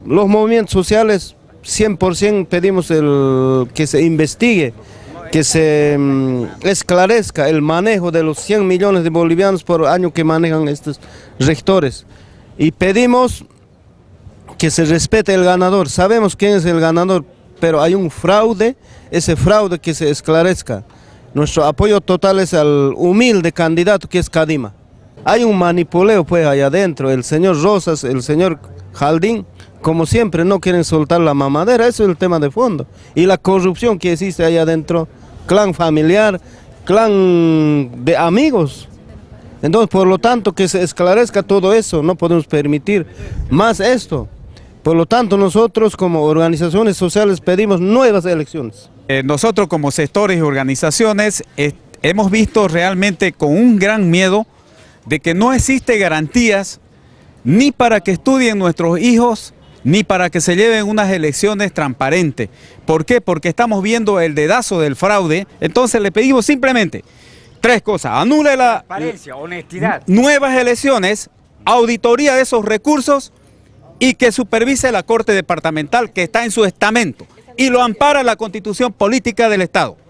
Los movimientos sociales 100% pedimos que se investigue, que se esclarezca el manejo de los 100 millones de bolivianos por año que manejan estos rectores. Y pedimos que se respete el ganador. Sabemos quién es el ganador, pero hay un fraude, ese fraude que se esclarezca. Nuestro apoyo total es al humilde candidato que es Kadima. Hay un manipuleo pues allá adentro, el señor Rosas, el señor Jaldín, como siempre no quieren soltar la mamadera, eso es el tema de fondo. Y la corrupción que existe allá adentro, clan familiar, clan de amigos. Entonces, por lo tanto, que se esclarezca todo eso, no podemos permitir más esto. Por lo tanto, nosotros como organizaciones sociales pedimos nuevas elecciones. Nosotros como sectores y organizaciones hemos visto realmente con un gran miedo de que no existe garantías ni para que estudien nuestros hijos, ni para que se lleven unas elecciones transparentes. ¿Por qué? Porque estamos viendo el dedazo del fraude. Entonces le pedimos simplemente 3 cosas: anule la transparencia, honestidad, nuevas elecciones, auditoría de esos recursos y que supervise la Corte Departamental que está en su estamento y lo ampara la Constitución Política del Estado.